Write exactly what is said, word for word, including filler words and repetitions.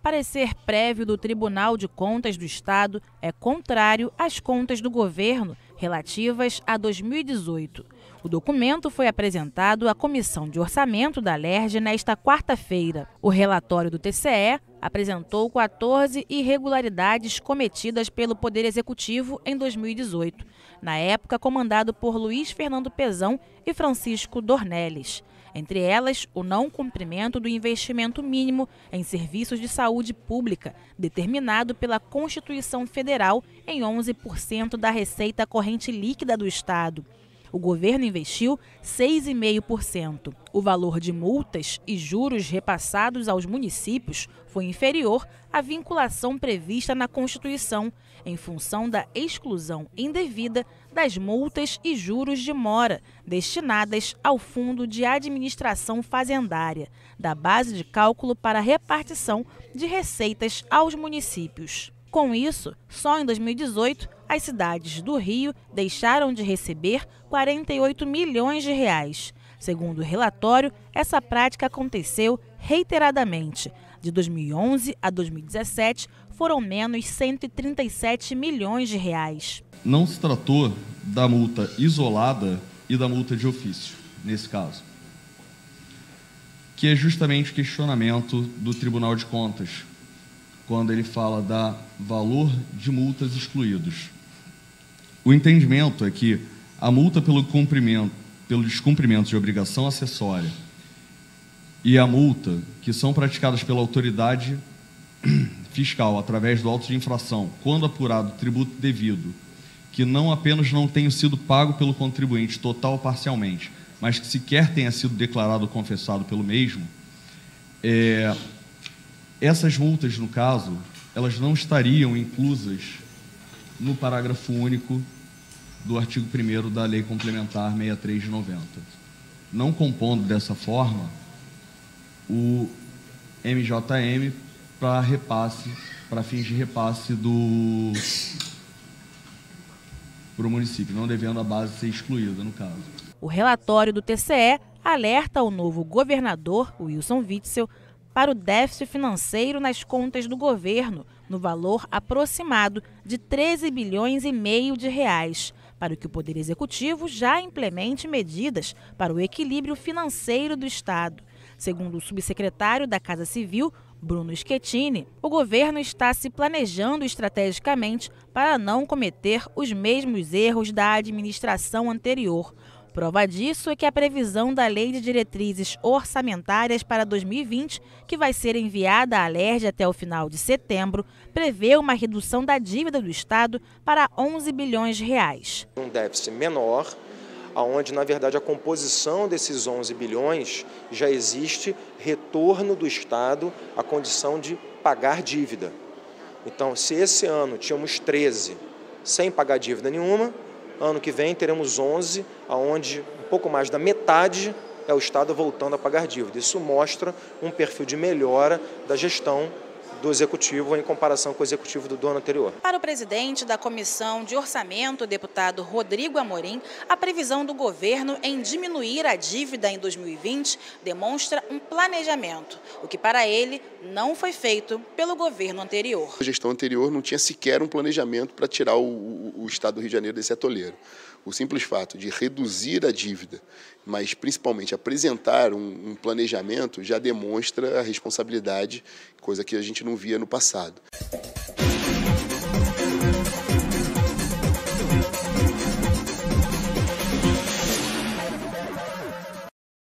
parecer prévio do Tribunal de Contas do Estado é contrário às contas do governo relativas a dois mil e dezoito. O documento foi apresentado à Comissão de Orçamento da Alerj nesta quarta-feira. O relatório do T C E apresentou quatorze irregularidades cometidas pelo Poder Executivo em dois mil e dezoito, na época comandado por Luiz Fernando Pezão e Francisco Dornelles. Entre elas, o não cumprimento do investimento mínimo em serviços de saúde pública, determinado pela Constituição Federal em onze por cento da receita corrente líquida do Estado. O governo investiu seis vírgula cinco por cento. O valor de multas e juros repassados aos municípios foi inferior à vinculação prevista na Constituição, em função da exclusão indevida das multas e juros de mora destinadas ao Fundo de Administração Fazendária, da base de cálculo para repartição de receitas aos municípios. Com isso, só em dois mil e dezoito, as cidades do Rio deixaram de receber quarenta e oito milhões de reais. Segundo o relatório, essa prática aconteceu reiteradamente. De dois mil e onze a dois mil e dezessete, foram menos cento e trinta e sete milhões de reais. Não se tratou da multa isolada e da multa de ofício, nesse caso, que é justamente o questionamento do Tribunal de Contas, quando ele fala da valor de multas excluídos. O entendimento é que a multa pelo cumprimento, pelo descumprimento de obrigação acessória e a multa que são praticadas pela autoridade fiscal através do auto de infração, quando apurado o tributo devido, que não apenas não tenha sido pago pelo contribuinte total ou parcialmente, mas que sequer tenha sido declarado ou confessado pelo mesmo, é, essas multas, no caso, elas não estariam inclusas no parágrafo único do artigo primeiro da Lei Complementar sessenta e três de noventa. Não compondo dessa forma o M J M para repasse, para fins de repasse do para o município, não devendo a base ser excluída, no caso. O relatório do T C E alerta o novo governador, Wilson Witzel, para o déficit financeiro nas contas do governo, no valor aproximado de treze bilhões e meio de reais, para que o Poder Executivo já implemente medidas para o equilíbrio financeiro do Estado. Segundo o subsecretário da Casa Civil, Bruno Schettini, o governo está se planejando estrategicamente para não cometer os mesmos erros da administração anterior. Prova disso é que a previsão da Lei de Diretrizes Orçamentárias para dois mil e vinte, que vai ser enviada à Alerj até o final de setembro, prevê uma redução da dívida do Estado para onze bilhões de reais. Um déficit menor, onde, na verdade, a composição desses onze bilhões já existe retorno do Estado à condição de pagar dívida. Então, se esse ano tínhamos treze sem pagar dívida nenhuma, ano que vem teremos onze, onde um pouco mais da metade é o Estado voltando a pagar dívida. Isso mostra um perfil de melhora da gestão do Executivo em comparação com o Executivo do ano anterior. Para o presidente da Comissão de Orçamento, o deputado Rodrigo Amorim, a previsão do governo em diminuir a dívida em dois mil e vinte demonstra um planejamento, o que para ele não foi feito pelo governo anterior. A gestão anterior não tinha sequer um planejamento para tirar o, o, o Estado do Rio de Janeiro desse atoleiro. O simples fato de reduzir a dívida, mas principalmente apresentar um, um planejamento, já demonstra a responsabilidade, coisa que a gente não via no passado.